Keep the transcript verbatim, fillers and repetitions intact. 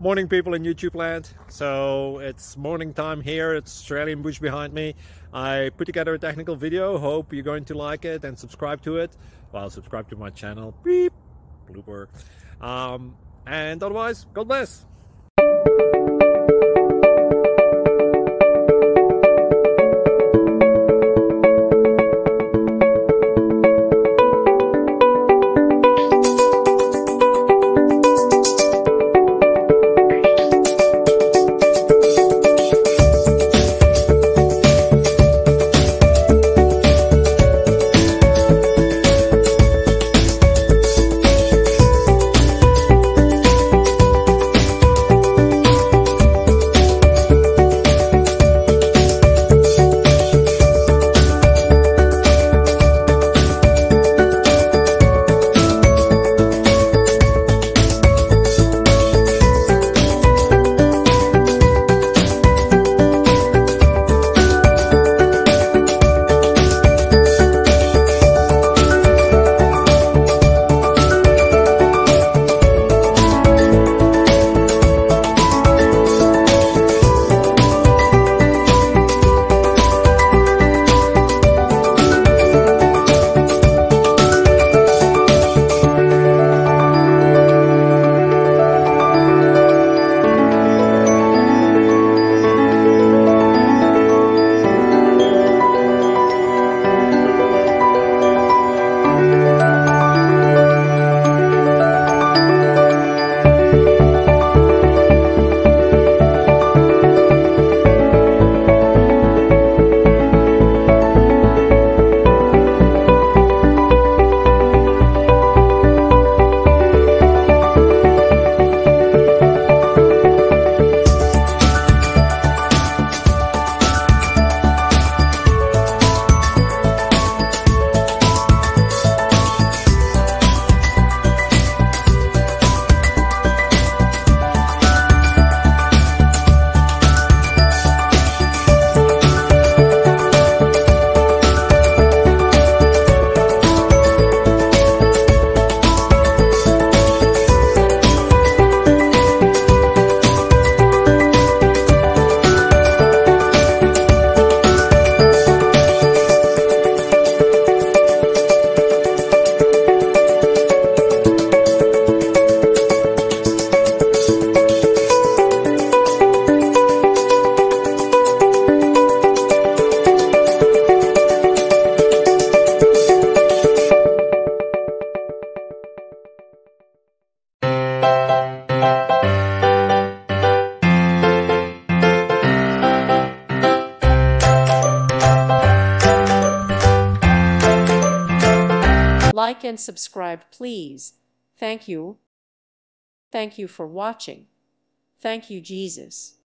Morning, people in YouTube land. So it's morning time here. It's Australian bush behind me. I put together a technical video. Hope you're going to like it and subscribe to it. Well, subscribe to my channel. Beep. Blooper. Um, and otherwise, God bless. Like and subscribe, please. Thank you. Thank you for watching. Thank you, Jesus.